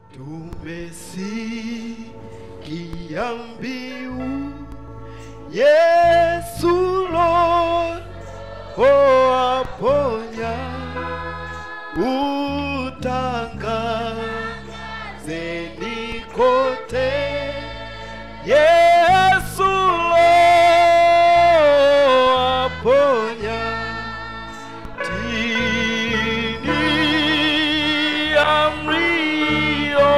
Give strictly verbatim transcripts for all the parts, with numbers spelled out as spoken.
Tumesikia mbiu Yesu Lord, oh aponya, utangazeni kote Yesu Lord, aponya. Tini amrio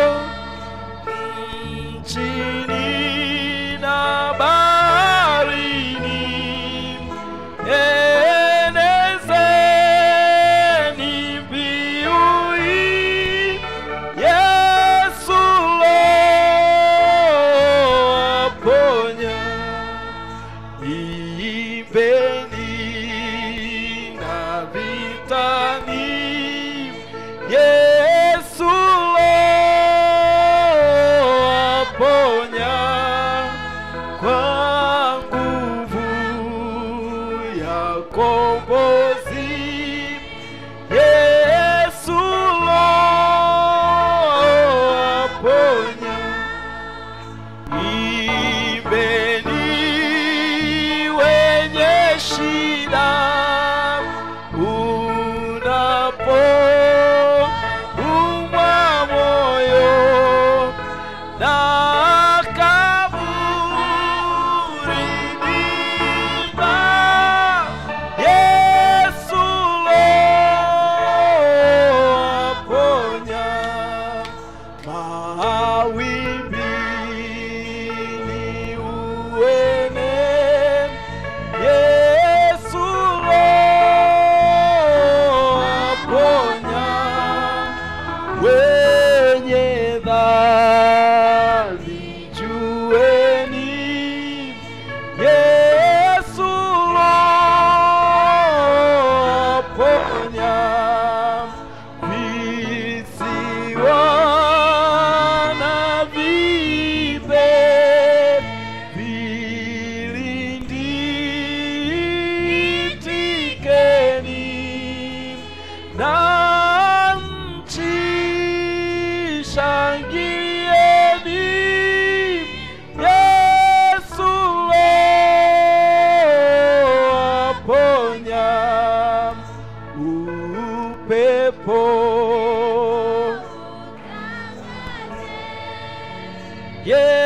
nchini na baharini, enezeni mbiu hii Yesu Lord, aponya. Imbeni na vitani Yesu Lord, aponya. Kwa nguvu ya kombozi Yesu Lord, aponya. Imbeni wenye shida unapoumwa moyo na kaburi mimba, Yesu Lord, aponya. Mawimbi ni uene Yesu Lord, aponya. Wenye dhambi jueni Yesu Lord, aponya. Visiwa na vibe vilindikeni na nchi shangilieni Yesu Lord, aponya. Upepo Yesu